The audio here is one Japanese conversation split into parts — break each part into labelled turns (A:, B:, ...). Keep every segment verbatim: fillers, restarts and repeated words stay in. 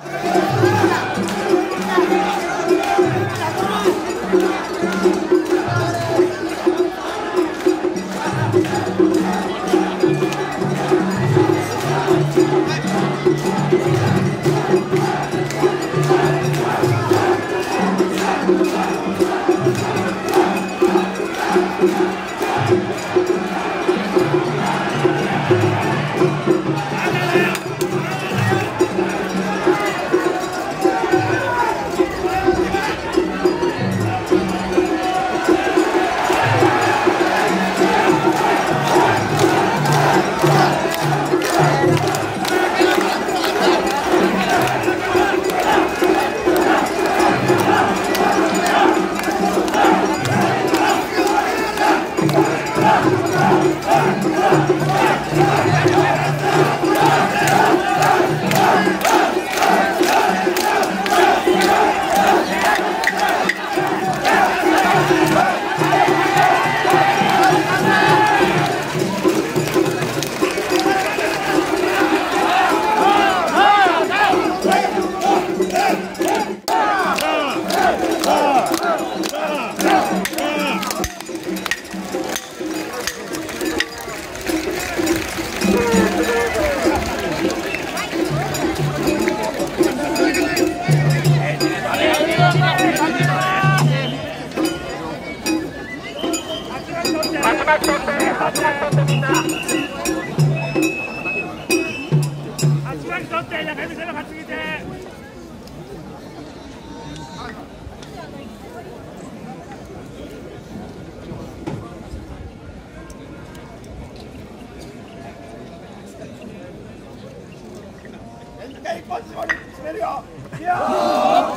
A: 一本絞り締めるよ。いやー。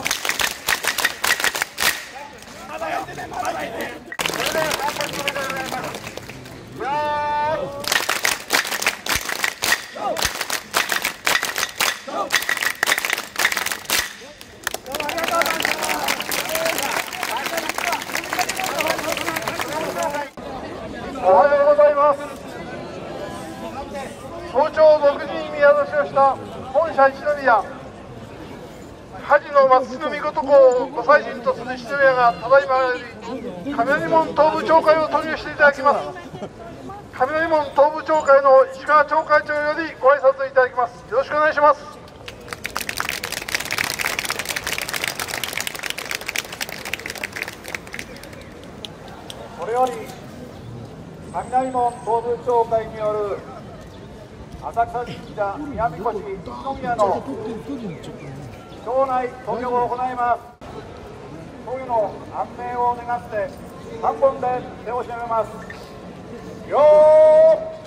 A: まだやってね、まだやってね。それでは三本締めでございます。いやー。どうもありがとうございました。おはようございます。早朝ろくじに宮出しをした本社一宮恥の松須御事公をご祭神とする一宮がただいまより雷門東部町会を取りしていただきます。雷門東部町会の石川町会長よりご挨拶いただきます。よろしくお願いします。これより雷門東部町会による浅草神社宮神輿一宮の町内渡御を行います。渡御の安寧を願ってさんぼんで手を締めます。よー。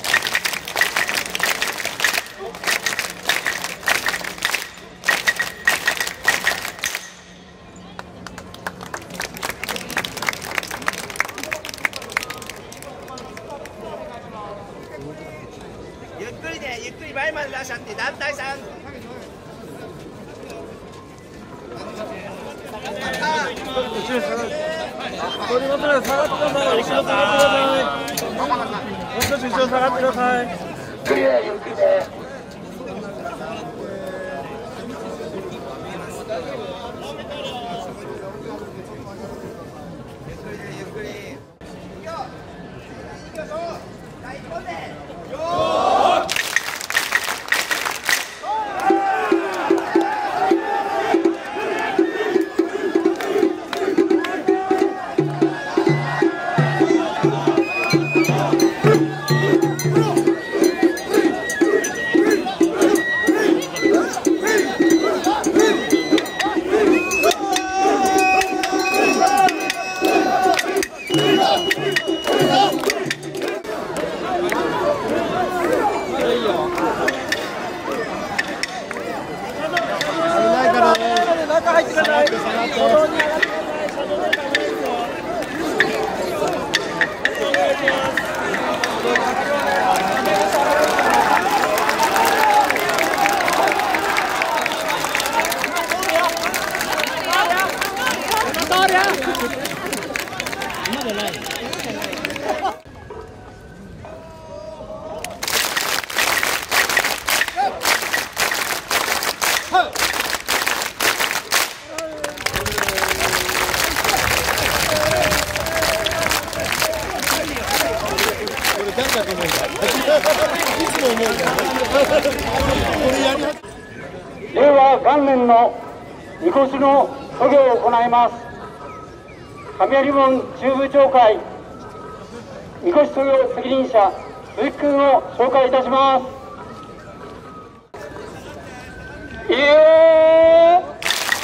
B: ゆっくりでゆっくり前までいらっしゃって団体さん。
C: 通りますので下がってください。後ろ下がってください。もう少し後ろ下がってください。
A: ゆっくりでゆっくりで。
C: 思うんだ。いつも思うんだ。これやり始め。
A: 令和元年のみこしの渡御を行います。神有門中部町会みこし渡御責任者鈴木君を紹介いたします。いえー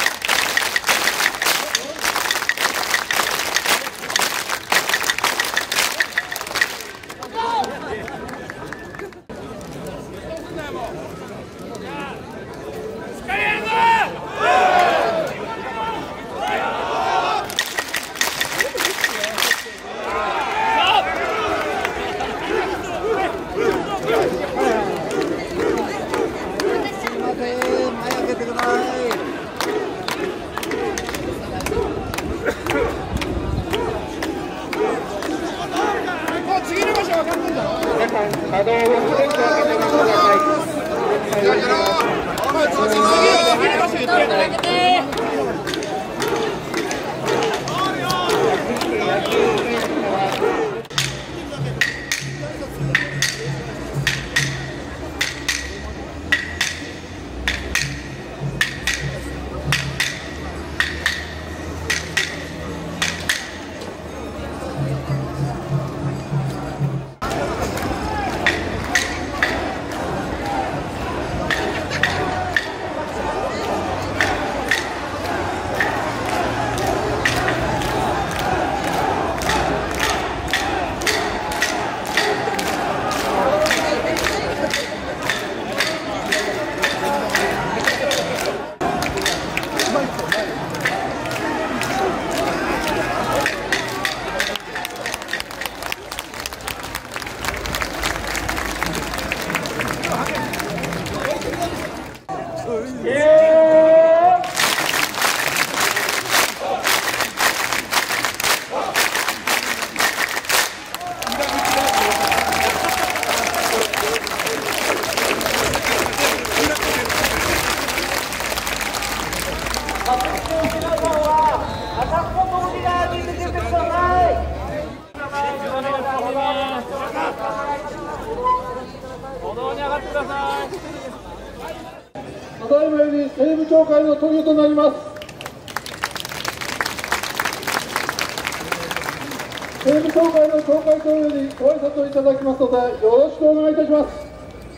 A: ただいまより西部町会の渡御となります。西部町会の町会長よりご挨拶をいただきますので、よろしくお願いいたします。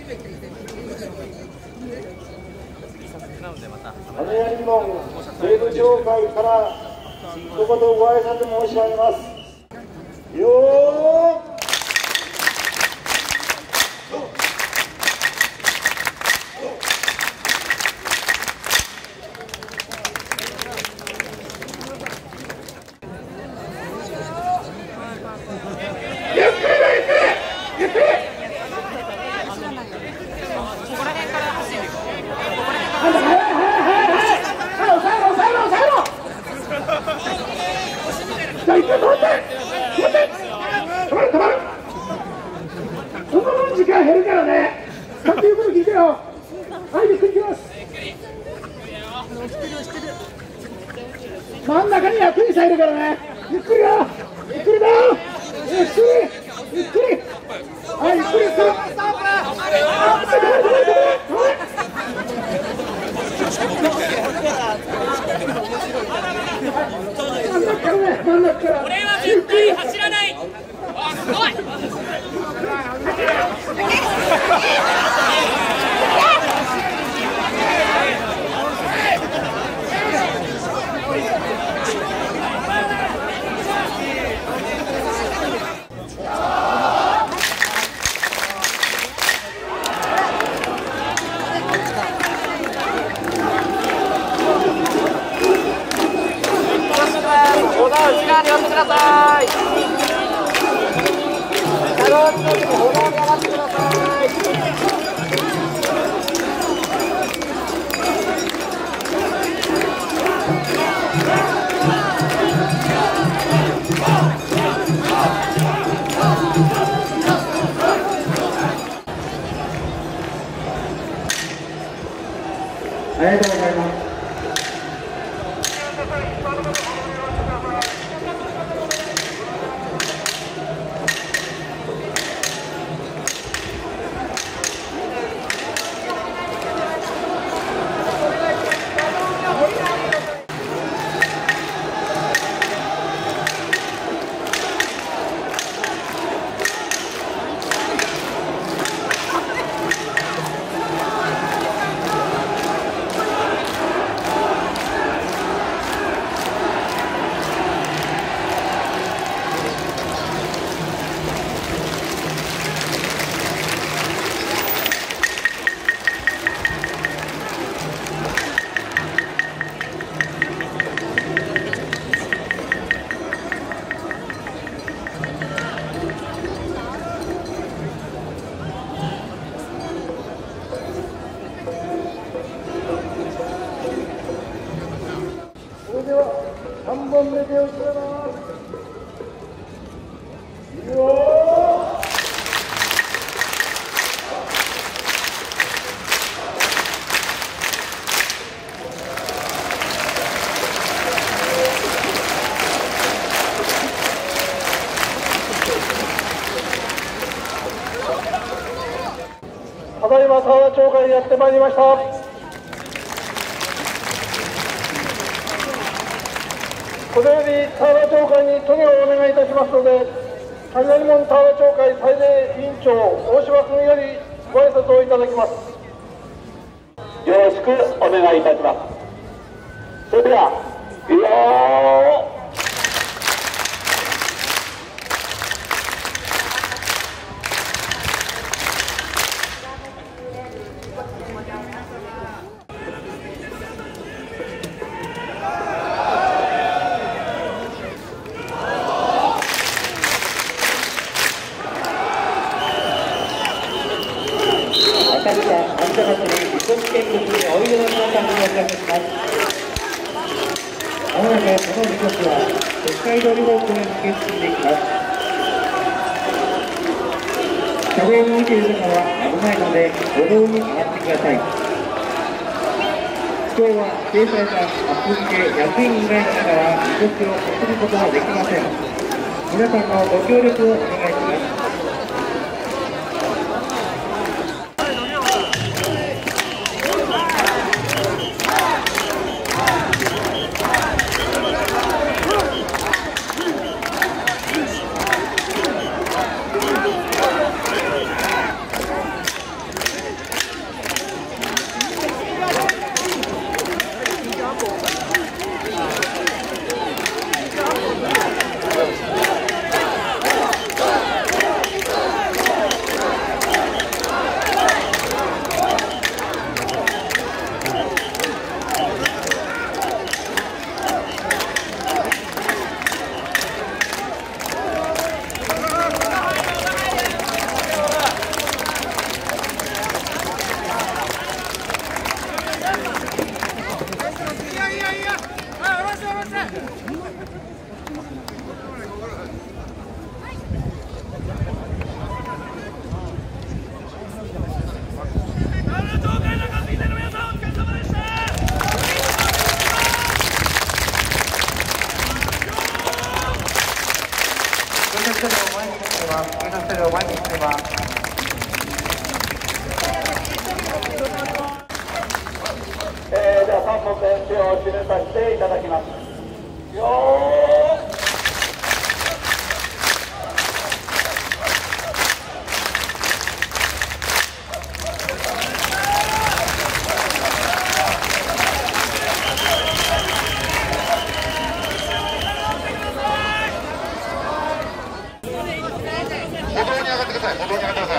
A: 亀有門西部町会から一言ご挨拶申し上げます。よー時間減るからね。さっき言うこと聞いてよ。はい、ゆっくり行きます。真ん中にはクイさんいるからね。ゆっくりよ。ゆっくりだよ。ゆっくり。ゆっくり。はい、ゆっくりする。真ん中からね。真ん中から。
D: 俺は絶対走らない。あ、すごい。
B: 歩道内側に寄ってください。車両に乗って歩道に上がってください。
A: ありがとうございます。 手をしてます。よーただいま田原町会にやってまいりました。これより田原町会に都議をお願いいたしますので、雷門田原町会最礼委員長大島君よりご挨拶をいただきます。
E: よろしくお願いいたします。それでは、よー浅草安田祭りみこし見物においでの皆さんにお知らせします。まもなくこのみこしは北海道り方向へ向け進んでいきます。車道を見ている方は危ないので歩道に上がってください。今日は指定されたアップ付け役員以外の方はみこしを担ぐことはできません。皆さんのご協力をお願いします。えー、ではさんぼんで手を締めさせていただきます。よー歩道に上がってください。歩道に上がってください。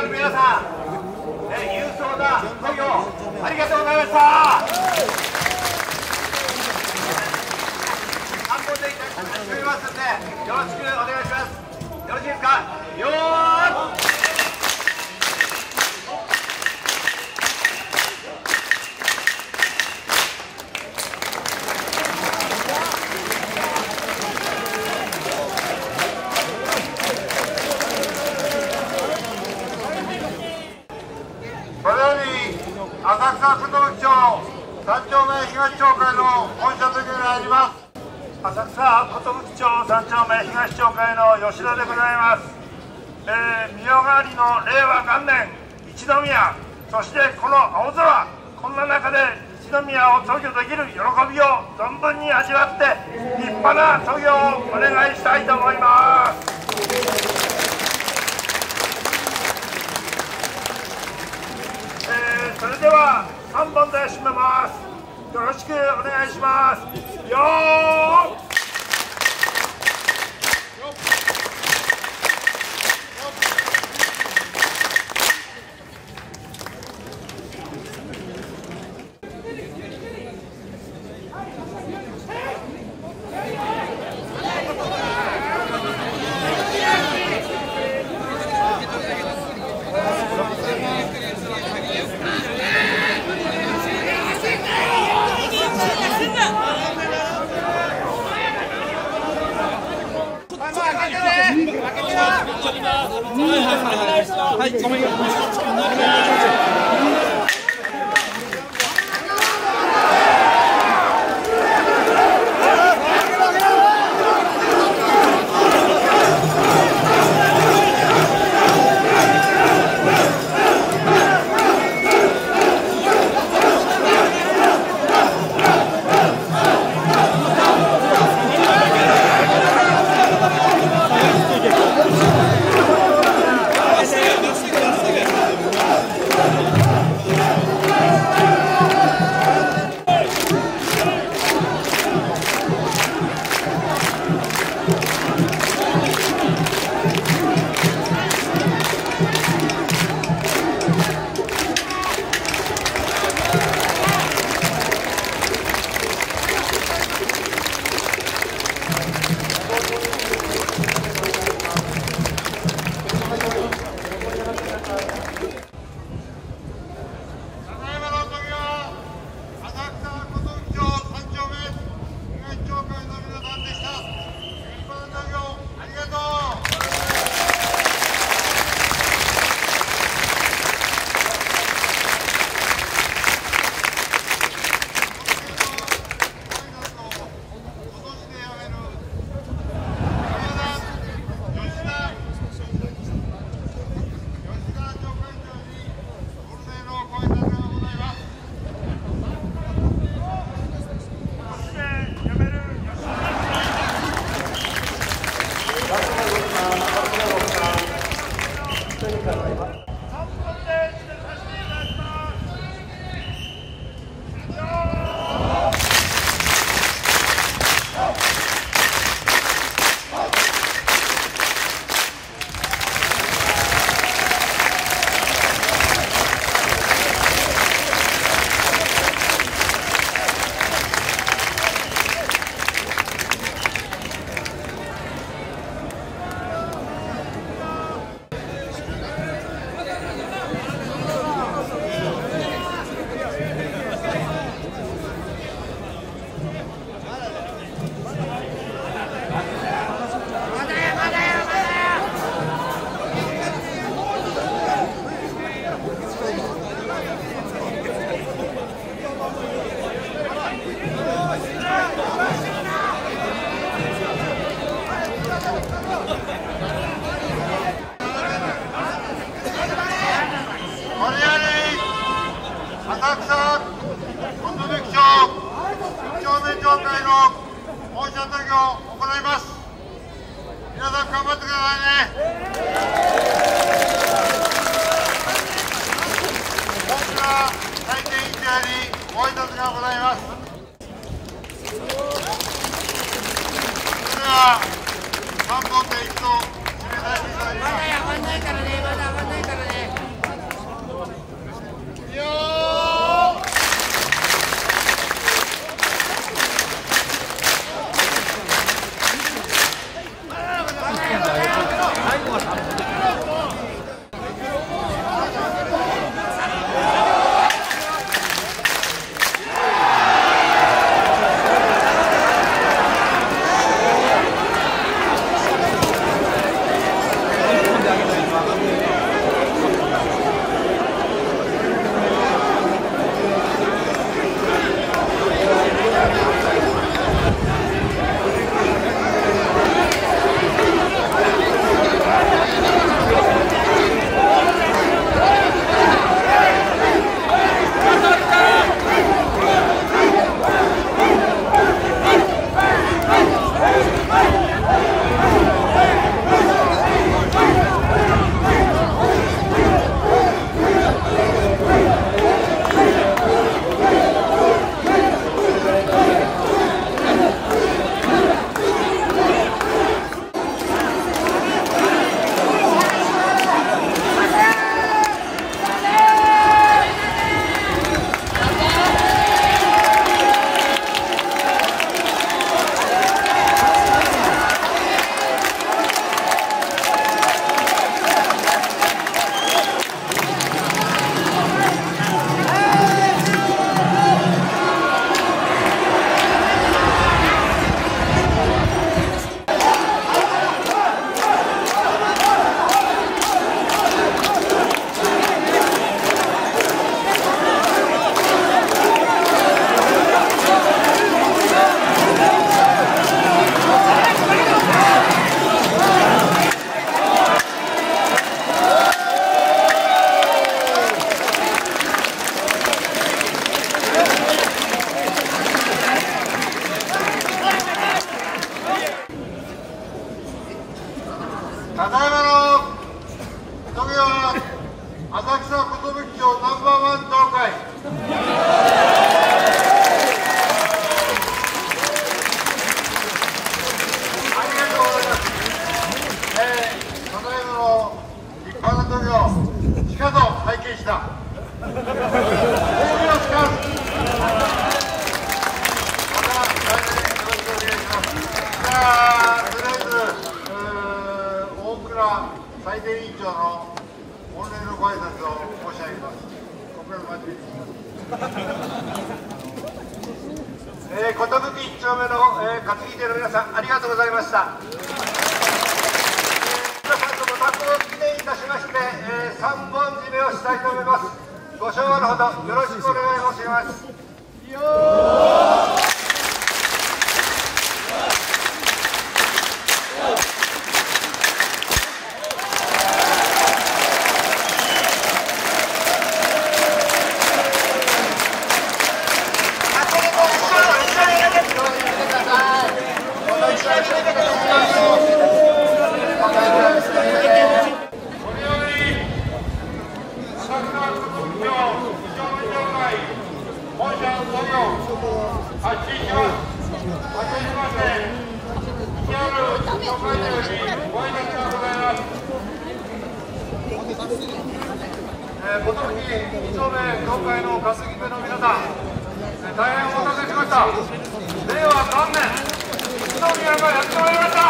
A: 者の皆さん、え勇壮な作業ありがとうございました。さんぼんで始めますのでよろしくお願いします。よろしいですか。よーい。これより浅草寿町三丁目東町会の本社的に入ります。浅草寿町三丁目東町会の吉田でございます。えー、御代替わりの令和元年一宮、そしてこの青空、こんな中で一宮を創業できる喜びを存分に味わって立派な創業をお願いしたいと思います。それではさんぼんで締めます。よろしくお願いします。よー。
C: はい、ごめん。
A: 頑張ってくださいね。本日は体験委員長にご挨拶がございます。それではさんぼんで一度締めさせていただきます。
B: まだ上がんないからね、まだ上がんないからね。
A: 浅草寿町ナンバーワン東海。ありがとうございます。えー、ただいまの立派な土俵、しかと拝見した。大名しかし。また来年よろしくお願いします。じゃあ、とりあえず、大倉最低委員長の御礼のご挨拶を申し上げます。ここから真面目に。えー、寿一丁目の、えー、担ぎ手の皆さん、ありがとうございました。えー、皆さんとご多幸を記念いたしまして、えー、三本締めをしたいと思います。ご唱和のほどよろしくお願い申し上げます。よー寿二丁目協会の担ぎ手の皆さん、大変お待たせしました。令和さんねん、宇都宮がやってまいりました。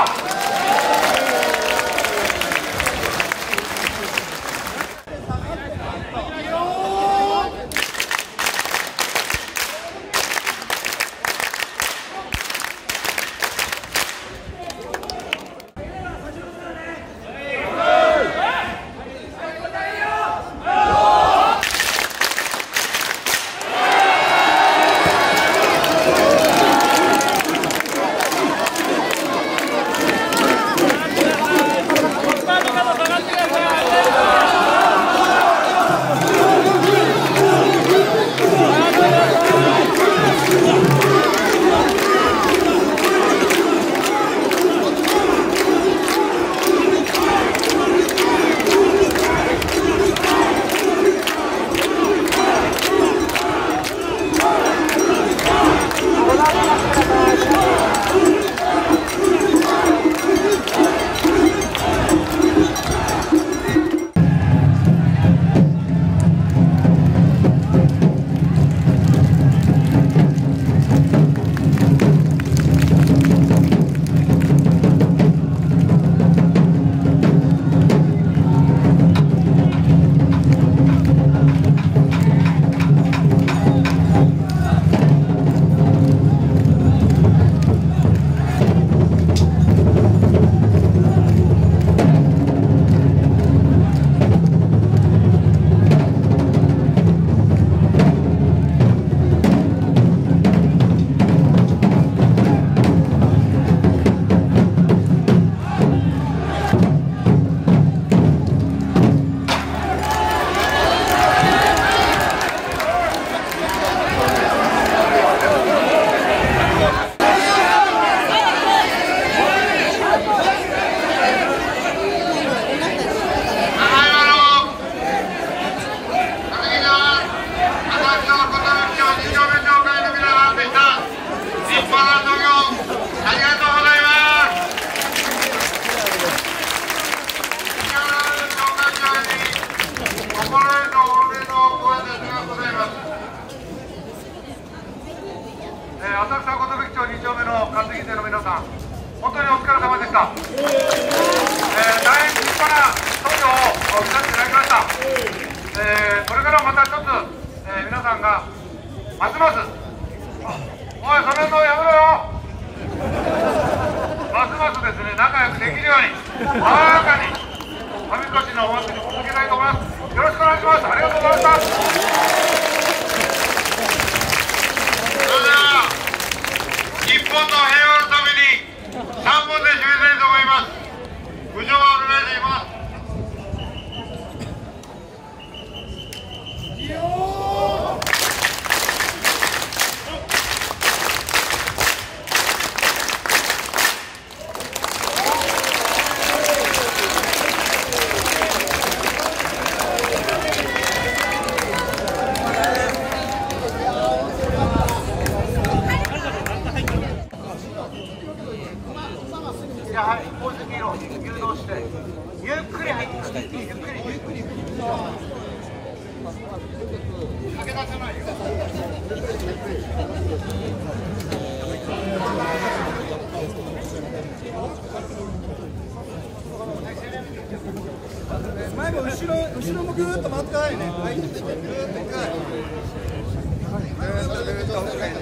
A: 浅草寿町に丁目の担ぎ手の皆さん、本当にお疲れ様でした。えー、大変立派な投票を見させていただきました。えー、これからまた一つ、えー、皆さんがますます「おいそれのやめろよ」ますますですね、仲良くできるように爽やかに神輿のお祭りを続けたいと思います。よろしくお願いします。ありがとうございました。日本の平和のためにさんぼんで締めたいと思います。ご唱和お願いします。
C: 前も後ろ、後ろもぐーっと回ってくださいね。はい、ぐーっと一回。ぐーっとぐーっと。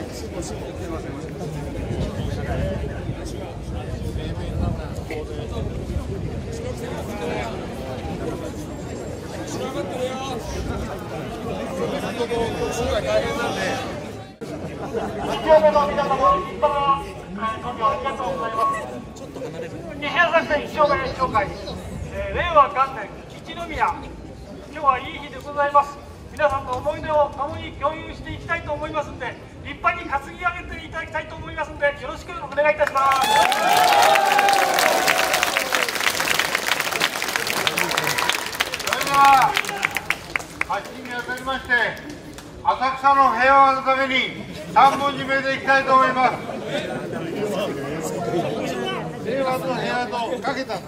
A: 西朝作戦気象会紹介、えー、令和元年一宮、今日はいい日でございます。皆さんと思い出を共に共有していきたいと思いますので、立派に担ぎ上げていただきたいと思いますので、よろしくお願いいたします。
F: それでは発進にあたりまして、浅草の平和のためにさんぼん締めでいきたいと思います。平和と平和とかけた。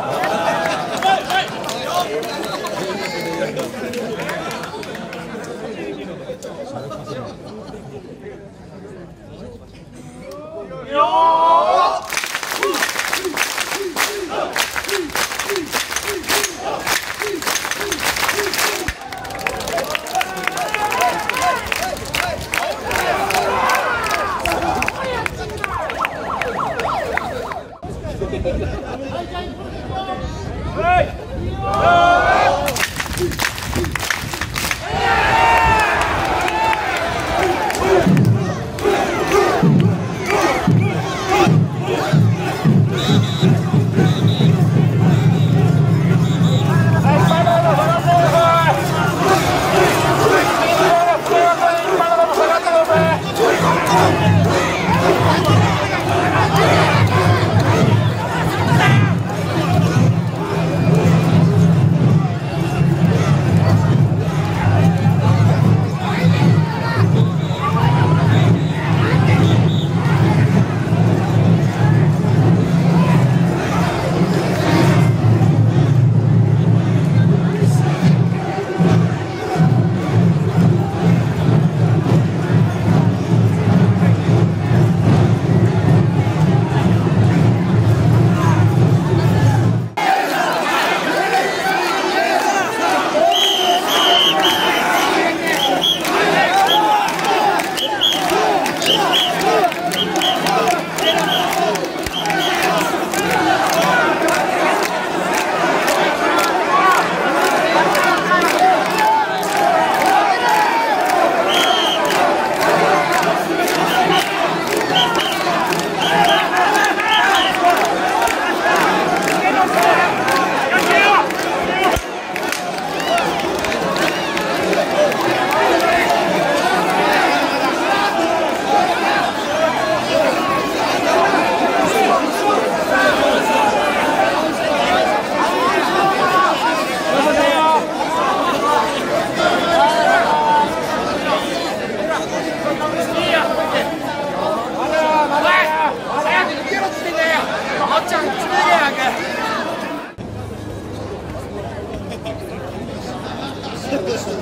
A: えー、それで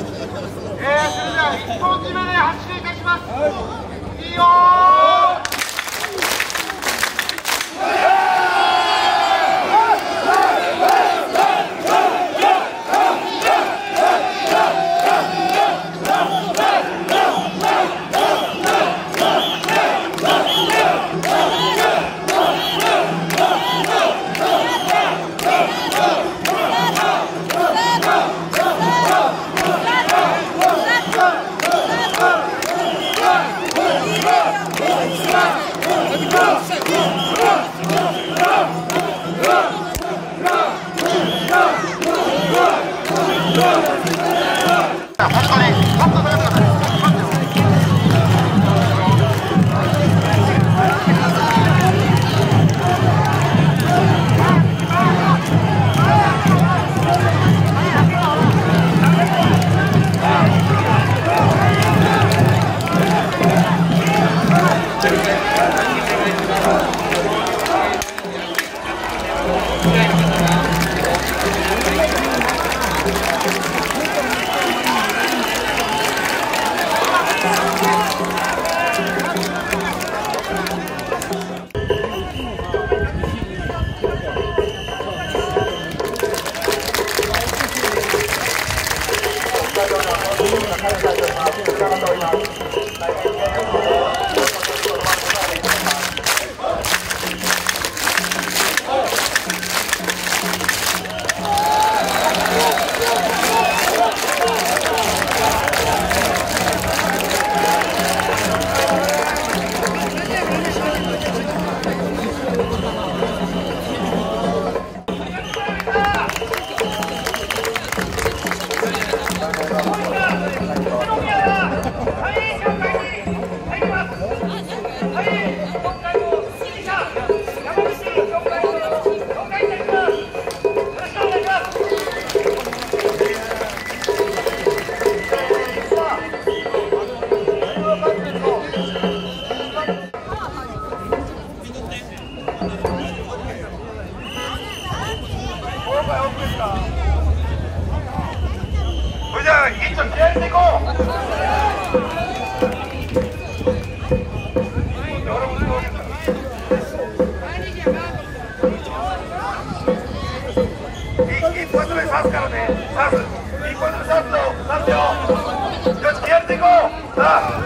A: はいっぽん締めで発進いたします。いいよー。
F: 「 から一丁気合い入れていこう。一発目刺すからね、刺す。一発目刺すよ、刺すよ。よし、気合い入れていこう。さあ。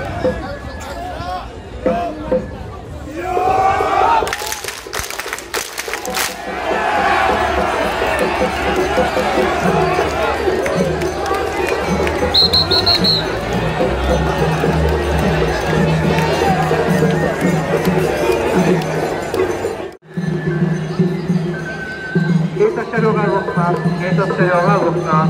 E: 警察車両が動きます。警察車両が動きます。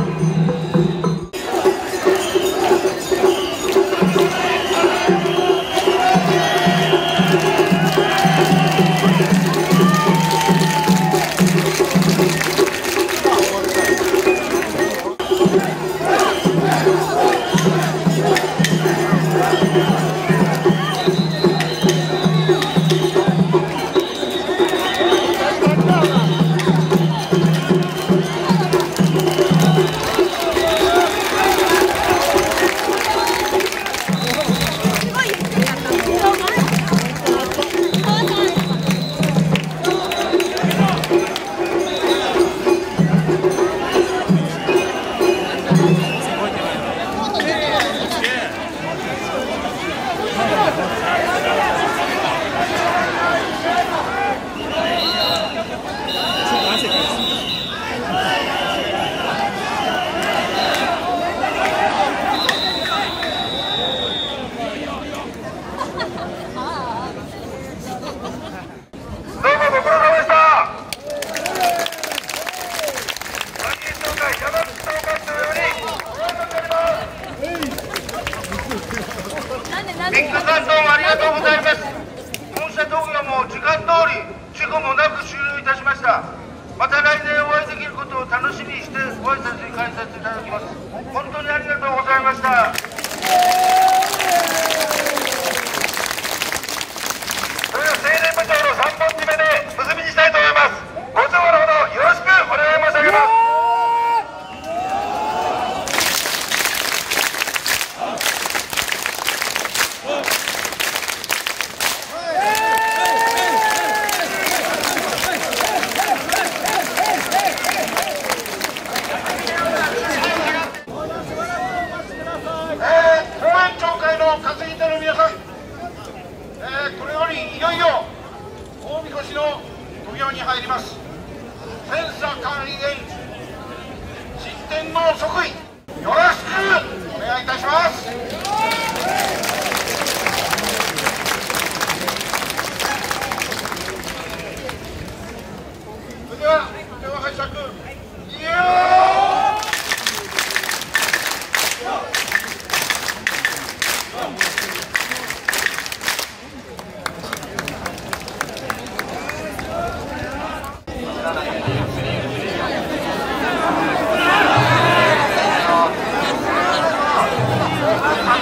F: ビッグさんどうもありがとうございます。本社動画も時間通り事故もなく終了いたしました。また来年お会いできることを楽しみにしてご挨拶に返させていただきます。本当にありがとうございました。それでは青年部長のさんぼん締めで結びにしたいと思います。ご視聴のほどよろしくお願い申し上げます。担ぎ手の皆さん、えー、これよりいよいよ大みこしの渡御に入ります。千差管理員新天皇即位よろしくお願いいたします。それでは手を拝借。いやー
A: あ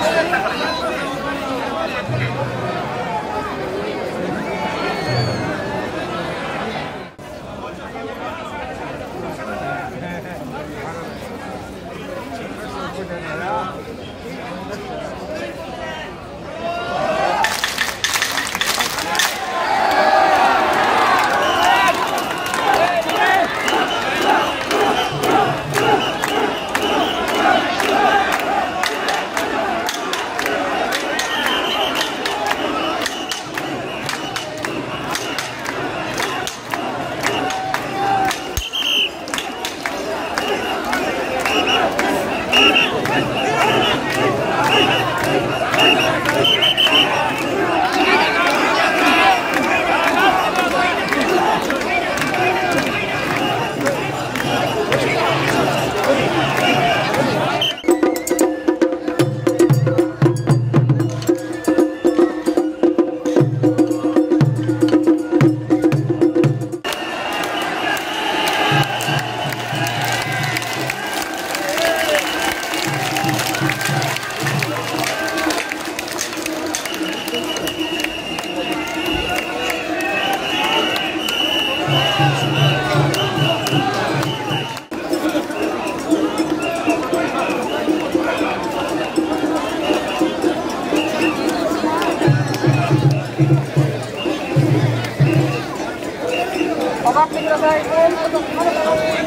B: ださい。もうちょっと離れた方がいい。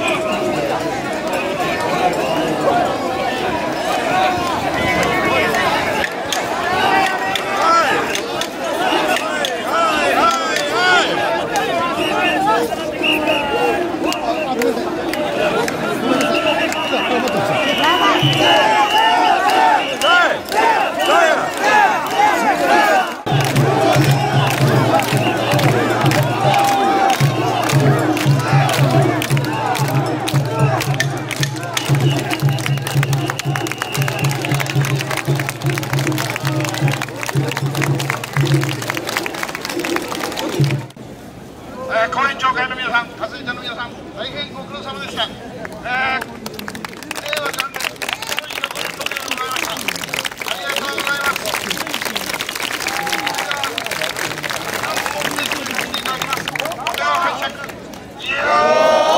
F: えー、公演協会の皆さん、担い手の皆さん、大変ご苦労様でした。えー、令和元年、本日のご協力でございました。ありがとうございます。それでは、何本目に進んでいただきます。では、拝借。いやー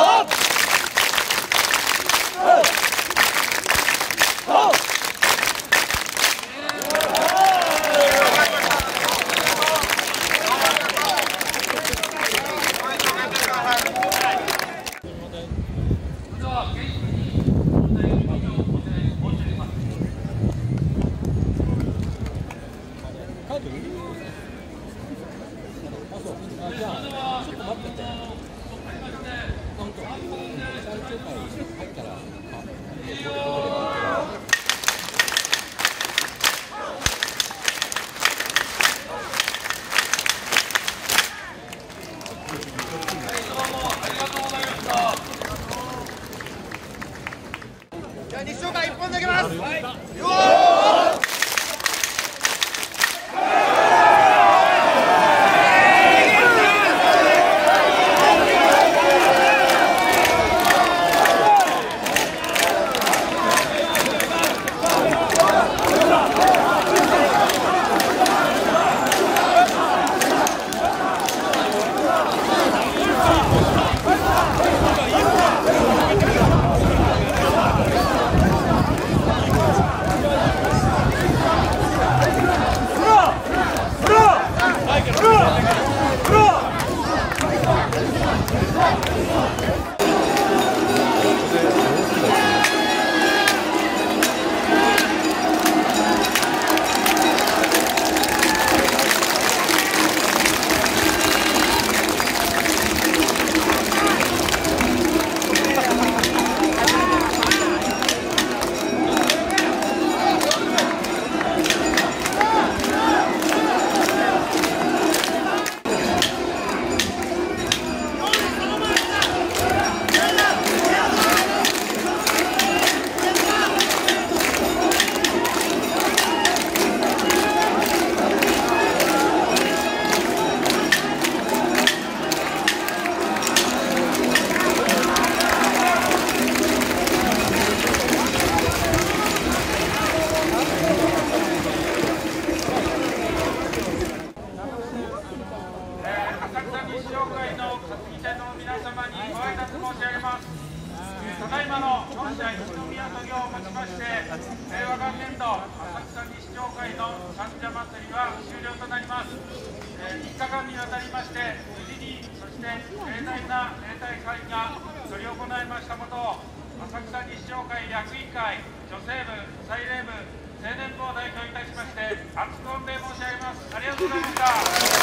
B: 西岡一本できます。
F: ただいまの本社一宮都業をもちまして、令和元年度浅草西町会の三社祭りは終了となります。えー、みっかかんにわたりまして、無事に、そして盛大な例大会が執り行いましたことを、浅草西町会役員会、女性部、祭礼部、青年部を代表いたしまして、厚く御礼申し上げます。ありがとうございました。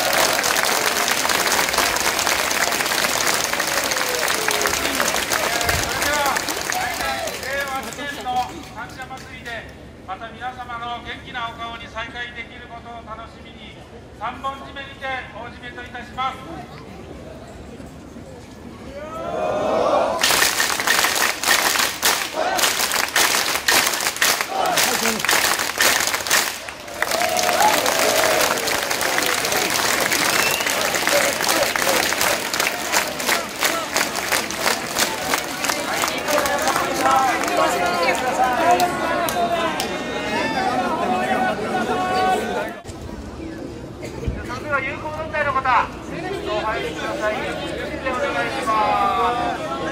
F: 三社祭りでまた皆様の元気なお顔に再会できることを楽しみに三本締めにて大締めといたします。有効問題の方、お入りください。お願いします。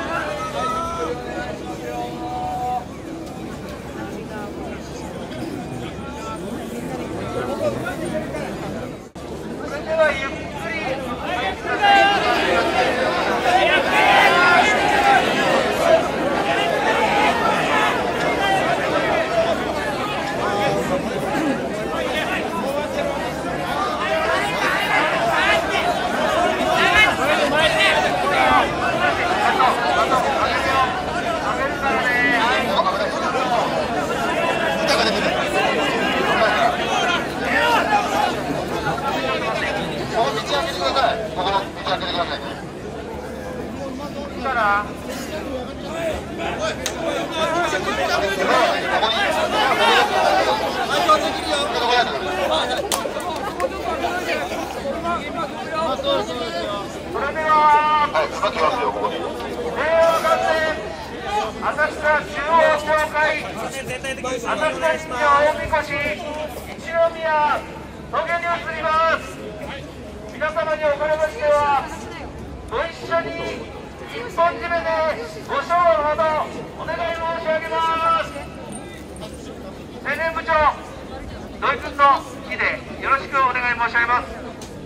F: 今来ますよ、ここに。令和元年浅草中央教会浅草神社大みこし一宮峠に移ります。皆様におかれましてはご一緒に一本締めでご唱和のほどお願い申し上げます。青年部長土井君の木でよろしくお願い申し上げます。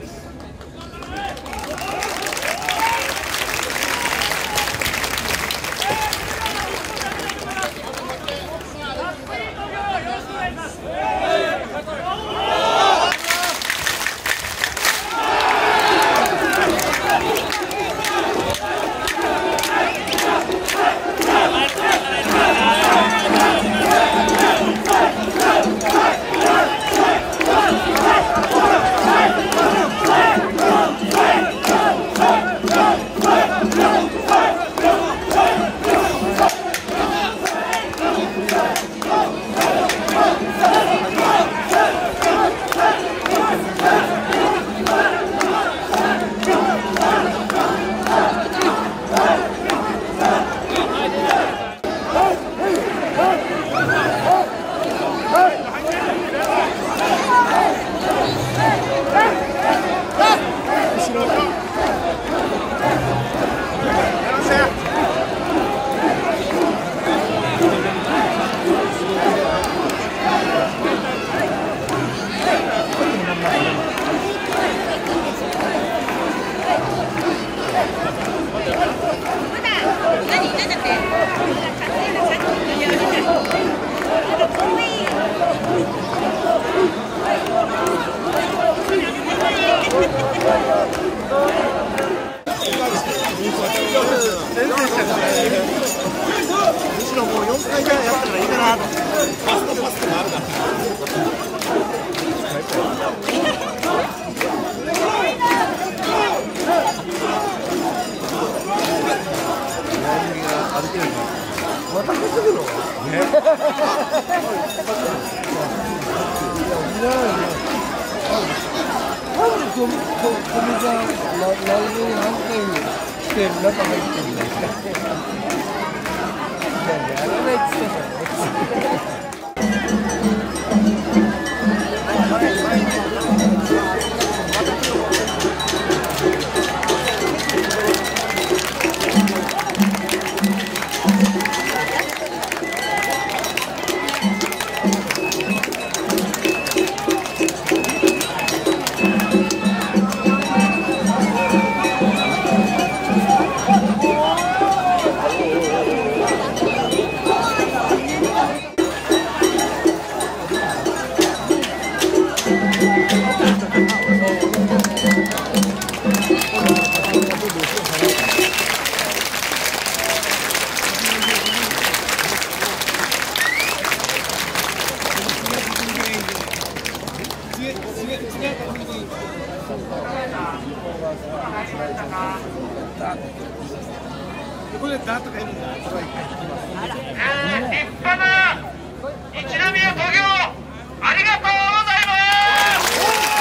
B: これなんとかいるんだ。
F: えー、立派な一宮渡御ありがとうございます。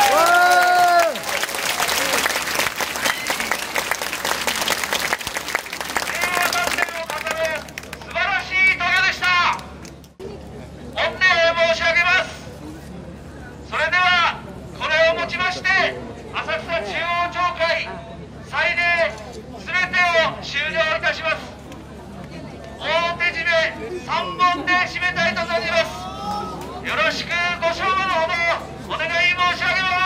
F: 令和元年を飾る素晴らしい渡御でした。御礼申し上げます。それではこれをもちまして浅草中央町会祭礼すべてを終了いたします。大手締めさんぼんで締めたいと存じます。よろしくご唱和のほどお願い申し上げます。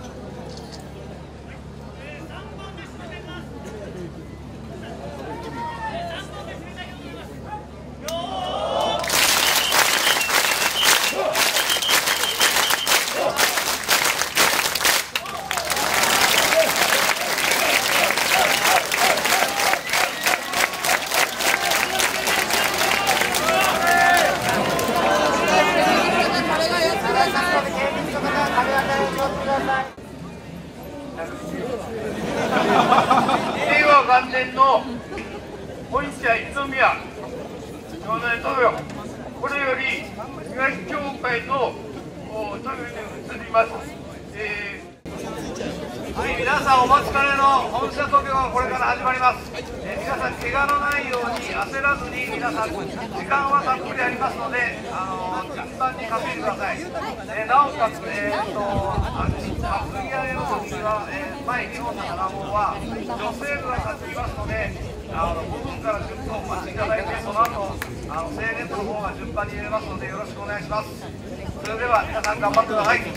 F: 令和元年の本社一宮町内渡御、これより東町会の渡御に移ります。えー皆さんお待ちかねの本社東京がこれから始まります。えー、皆さん怪我のないように焦らずに、皆さん時間はたっぷりありますので、あのー、順番に稼いでください。えー、なおかつ、えー、と担ぎ上げの時には、えー、前にほんのなな号は女性部が担ぎますので、あのごふんからじゅっぷんお待ちいただいて、その後あの制限の方が順番に入れますのでよろしくお願いします。それでは皆さん頑張ってください。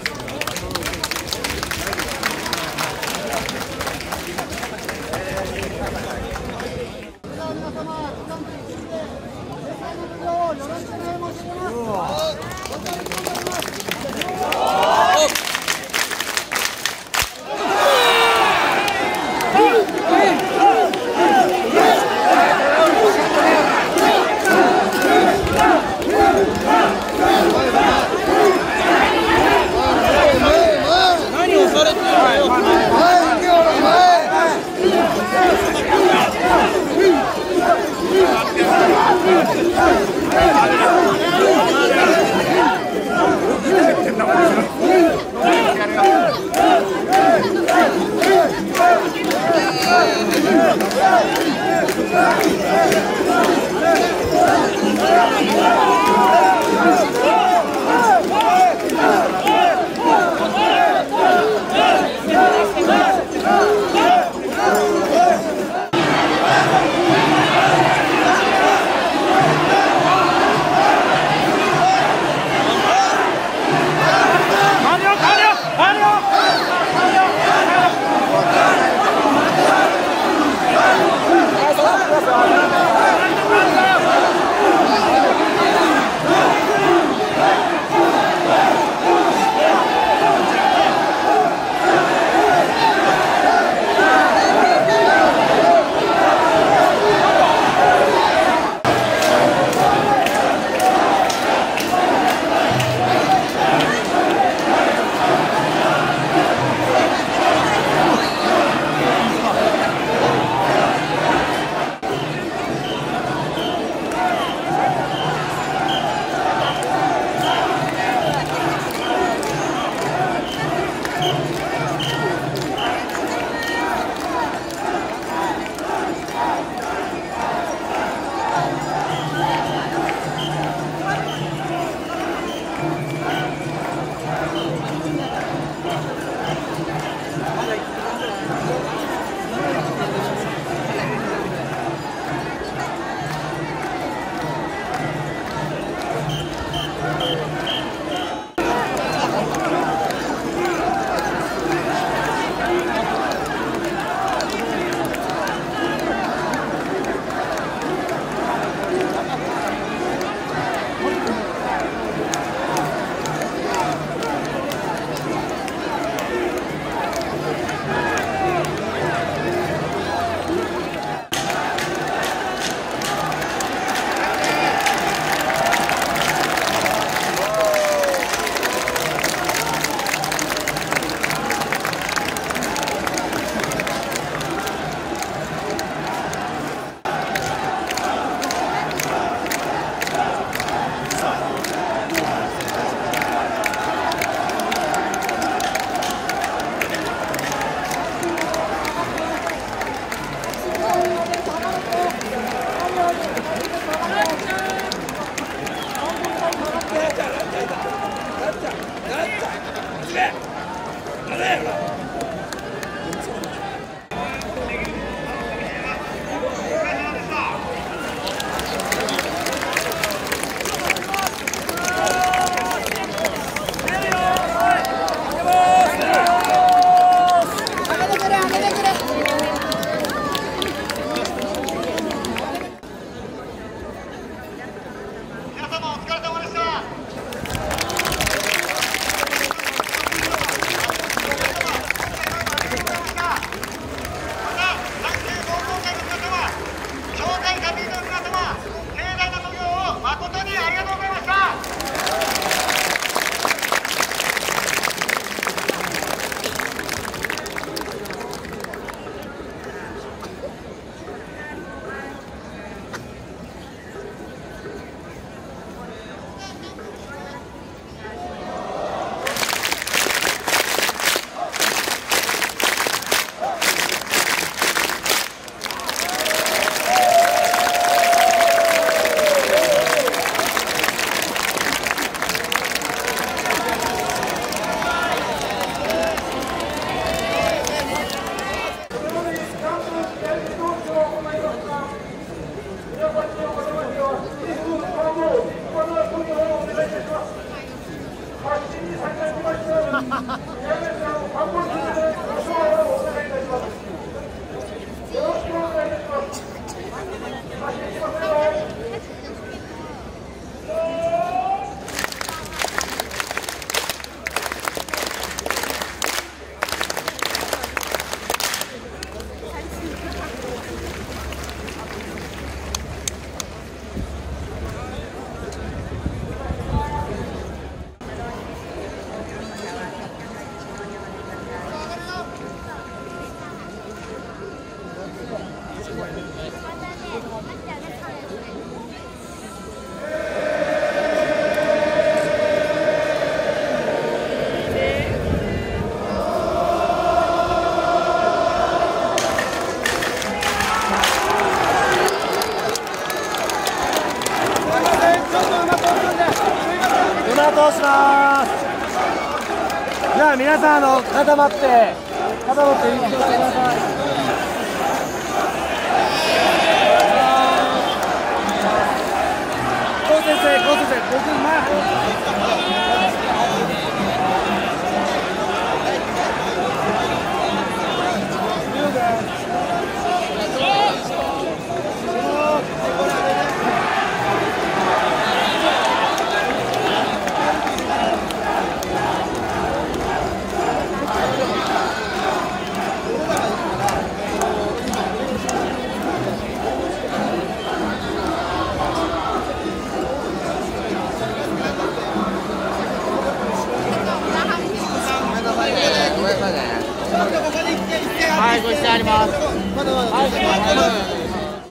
C: はい通します。じゃあ皆さん、あの固まって固まって一気にしてください。高先生、高先生、僕前入はい、ご視聴あります。はい。